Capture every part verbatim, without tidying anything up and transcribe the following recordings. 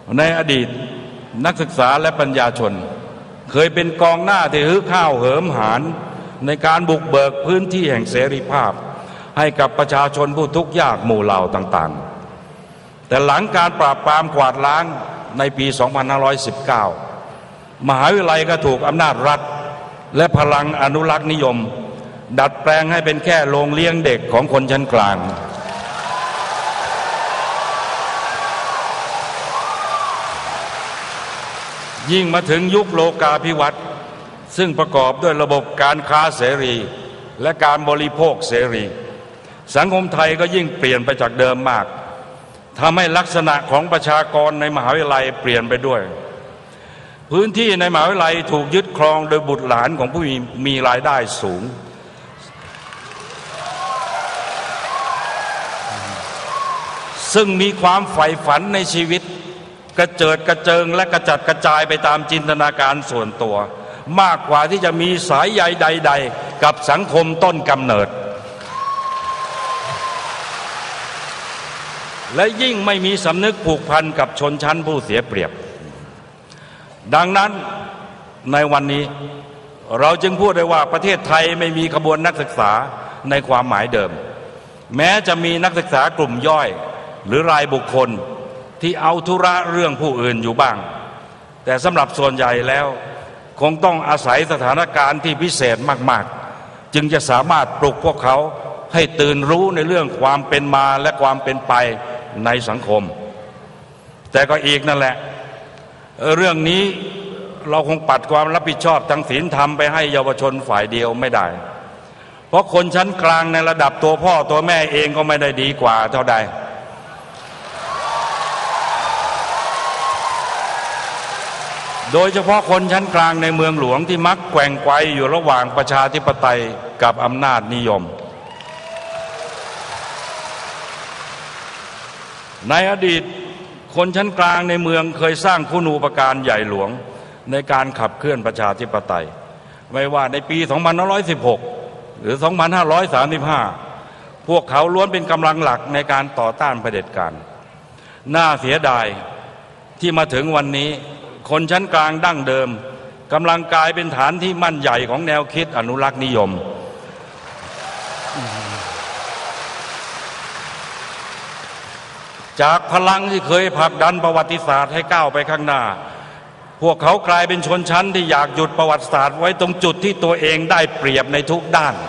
ในอดีตนักศึกษาและปัญญาชนเคยเป็นกองหน้าที่ฮึกห้าวเหิมหาญในการบุกเบิกพื้นที่แห่งเสรีภาพให้กับประชาชนผู้ทุกข์ยากหมู่เหล่าต่างๆแต่หลังการปราบปรามกวาดล้างในปี สองพันห้าร้อยสิบเก้า มหาวิทยาลัยก็ถูกอำนาจรัฐและพลังอนุรักษ์นิยมดัดแปลงให้เป็นแค่โรงเลี้ยงเด็กของคนชั้นกลางยิ่งมาถึงยุคโลกาภิวัตน์ซึ่งประกอบด้วยระบบการค้าเสรีและการบริโภคเสรีสังคมไทยก็ยิ่งเปลี่ยนไปจากเดิมมากทำให้ลักษณะของประชากรในมหาวิทยาลัยเปลี่ยนไปด้วยพื้นที่ในมหาวิทยาลัยถูกยึดครองโดยบุตรหลานของผู้มีมีรายได้สูงซึ่งมีความใฝ่ฝันในชีวิตกระเจิดกระเจิงและกระจัดกระจายไปตามจินตนาการส่วนตัวมากกว่าที่จะมีสายใยใดๆกับสังคมต้นกำเนิดและยิ่งไม่มีสำนึกผูกพันกับชนชั้นผู้เสียเปรียบดังนั้นในวันนี้เราจึงพูดได้ว่าประเทศไทยไม่มีขบวนนักศึกษาในความหมายเดิมแม้จะมีนักศึกษากลุ่มย่อยหรือรายบุคคลที่เอาธุระเรื่องผู้อื่นอยู่บ้างแต่สำหรับส่วนใหญ่แล้วคงต้องอาศัยสถานการณ์ที่พิเศษมากๆจึงจะสามารถปลุกพวกเขาให้ตื่นรู้ในเรื่องความเป็นมาและความเป็นไปในสังคมแต่ก็อีกนั่นแหละเรื่องนี้เราคงปัดความรับผิดชอบทางศีลธรรมไปให้เยาวชนฝ่ายเดียวไม่ได้เพราะคนชั้นกลางในระดับตัวพ่อตัวแม่เองก็ไม่ได้ดีกว่าเท่าใดโดยเฉพาะคนชั้นกลางในเมืองหลวงที่มักแกว่งไกวอยู่ระหว่างประชาธิปไตยกับอำนาจนิยมในอดีตคนชั้นกลางในเมืองเคยสร้างคุณูปการใหญ่หลวงในการขับเคลื่อนประชาธิปไตยไม่ว่าในปี สองพันห้าร้อยสิบหก หรือ สองพันห้าร้อยสามสิบห้า พวกเขาล้วนเป็นกำลังหลักในการต่อต้านเผด็จการน่าเสียดายที่มาถึงวันนี้คนชั้นกลางดั้งเดิมกำลังกลายเป็นฐานที่มั่นใหญ่ของแนวคิดอนุรักษ์นิยมจากพลังที่เคยผลักดันประวัติศาสตร์ให้ก้าวไปข้างหน้าพวกเขากลายเป็นชนชั้นที่อยากหยุดประวัติศาสตร์ไว้ตรงจุดที่ตัวเองได้เปรียบในทุกด้าน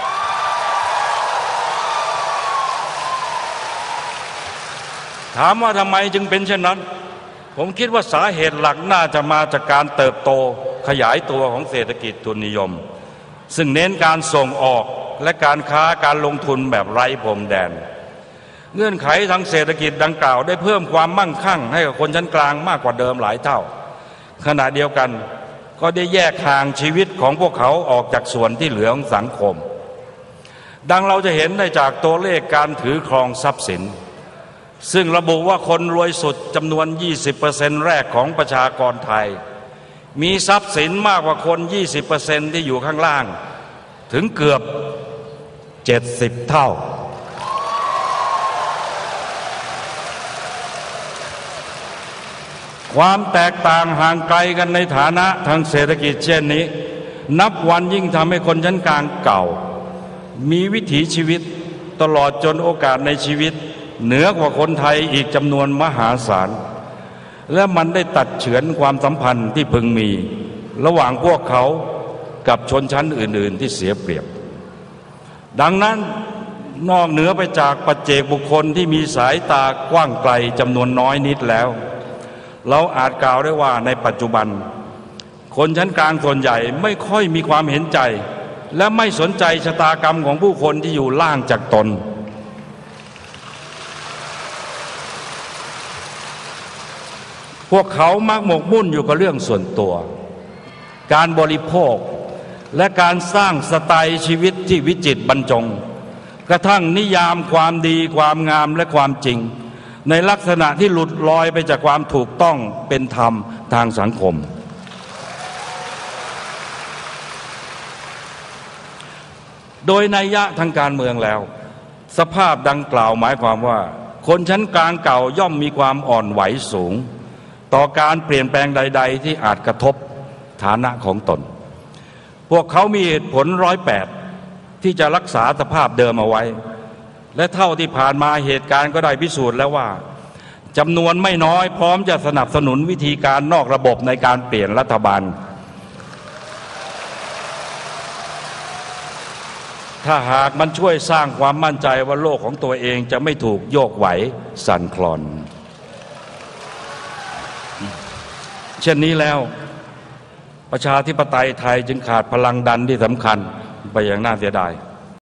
ถามว่าทำไมจึงเป็นเช่นนั้นผมคิดว่าสาเหตุหลักน่าจะมาจากการเติบโตขยายตัวของเศรษฐกิจทุนนิยมซึ่งเน้นการส่งออกและการค้าการลงทุนแบบไร้พรมแดนเงื่อนไขทางเศรษฐกิจดังกล่าวได้เพิ่มความมั่งคั่งให้กับคนชั้นกลางมากกว่าเดิมหลายเท่าขณะเดียวกันก็ได้แยกทางชีวิตของพวกเขาออกจากส่วนที่เหลือของสังคมดังเราจะเห็นได้จากตัวเลขการถือครองทรัพย์สินซึ่งระบุว่าคนรวยสุดจำนวน ยี่สิบเปอร์เซ็นต์ แรกของประชากรไทยมีทรัพย์สินมากกว่าคน ยี่สิบเปอร์เซ็นต์ ที่อยู่ข้างล่างถึงเกือบ เจ็ดสิบ เท่าความแตกต่างห่างไกลกันในฐานะทางเศรษฐกิจเช่นนี้นับวันยิ่งทำให้คนชั้นกลางเก่ามีวิถีชีวิตตลอดจนโอกาสในชีวิตเหนือกว่าคนไทยอีกจำนวนมหาศาลและมันได้ตัดเฉือนความสัมพันธ์ที่พึงมีระหว่างพวกเขากับชนชั้นอื่นๆที่เสียเปรียบดังนั้นนอกเหนือไปจากปัจเจกบุคคลที่มีสายตากว้างไกลจำนวนน้อยนิดแล้วเราอาจกล่าวได้ว่าในปัจจุบันคนชั้นกลางส่วนใหญ่ไม่ค่อยมีความเห็นใจและไม่สนใจชะตากรรมของผู้คนที่อยู่ล่างจากตนพวกเขามักหมกมุ่นอยู่กับเรื่องส่วนตัวการบริโภคและการสร้างสไตล์ชีวิตที่วิจิตรบรรจงกระทั่งนิยามความดีความงามและความจริงในลักษณะที่หลุดลอยไปจากความถูกต้องเป็นธรรมทางสังคมโดยนัยยะทางการเมืองแล้วสภาพดังกล่าวหมายความว่าคนชั้นกลางเก่าย่อมมีความอ่อนไหวสูงต่อการเปลี่ยนแปลงใดๆที่อาจกระทบฐานะของตนพวกเขามีเหตุผลร้อยแปดที่จะรักษาสภาพเดิมเอาไว้และเท่าที่ผ่านมาเหตุการณ์ก็ได้พิสูจน์แล้วว่าจำนวนไม่น้อยพร้อมจะสนับสนุนวิธีการนอกระบบในการเปลี่ยนรัฐบาลถ้าหากมันช่วยสร้างความมั่นใจว่าโลกของตัวเองจะไม่ถูกโยกไหวสั่นคลอนเช่นนี้แล้วประชาธิปไตยไทยจึงขาดพลังดันที่สำคัญไปอย่างน่าเสียดาย